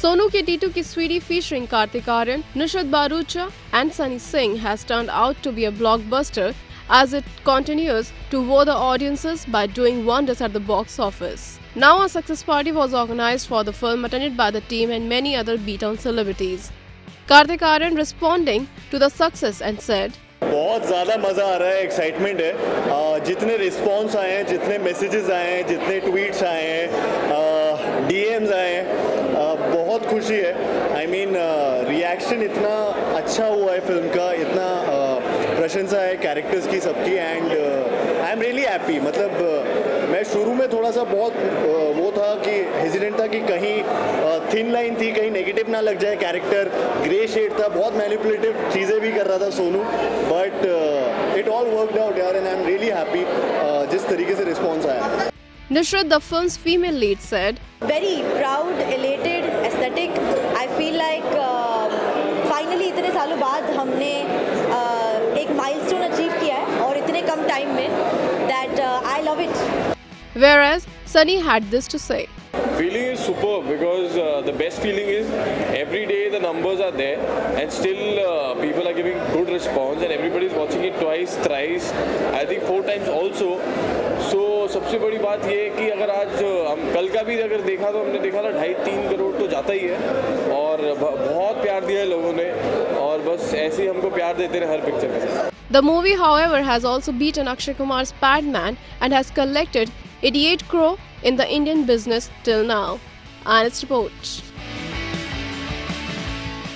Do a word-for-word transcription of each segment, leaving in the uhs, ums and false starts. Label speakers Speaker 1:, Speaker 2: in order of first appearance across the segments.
Speaker 1: Sonu ke Titu ki Sweety featuring Kartik Aaryan, Nushrat, Bharucha and Sunny Singh has turned out to be a blockbuster as it continues to wow the audiences by doing wonders at the box office. Now a success party was organized for the film attended by the team and many other B-town celebrities. Kartik Aaryan responding to the success and said,
Speaker 2: बहुत ज़्यादा मज़ा आ रहा है, excitement है. जितने response आए हैं, जितने मैसेजेस आए हैं, जितने ट्वीट्स आए हैं, डीएम्स आए हैं, बहुत खुशी है. आई मीन रिएक्शन इतना अच्छा हुआ है फिल्म का, इतना प्रशंसा है कैरेक्टर्स की सबकी and I am really happy. मतलब मैं शुरू में थोड़ा सा बहुत वो था कि हेजिडेंट था कि कहीं थिन लाइन थी, कहीं नेगेटिव ना लग जाए कैरेक्टर, ग्रे शेड था, बहुत मैनिपुलेटिव चीज़ें भी कर रहा था Sonu, but it all worked out यार and I am really happy जिस तरीके से रिस्पॉन्स आया.
Speaker 1: Nushrat, the film's female lead, said,
Speaker 3: Very proud, elated, aesthetic. I feel like uh, finally इतने सालों बाद हमने uh, एक milestone achieve किया है और इतने कम time में that uh, I love it.
Speaker 1: Whereas Sunny had this to say.
Speaker 4: Feeling is superb because uh, the best feeling is every day the numbers are there and still uh, people are giving good response and everybody is watching it twice, thrice, I think four times also. So सबसे बड़ी बात ये है कि अगर आज हम कल का भी अगर देखा तो हमने देखा ना ढाई तीन करोड़ तो जाता ही है और बहुत प्यार दिया है लोगों ने और बस ऐसे ही हमको प्यार देते रहे हर पिक्चर में.
Speaker 1: The movie, however, has also beaten Akshay Kumar's Padman and has collected eighty-eight crore in the Indian business till now. Honest report.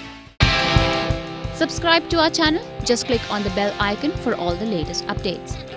Speaker 5: Subscribe to our channel. Just click on the bell icon for all the latest updates.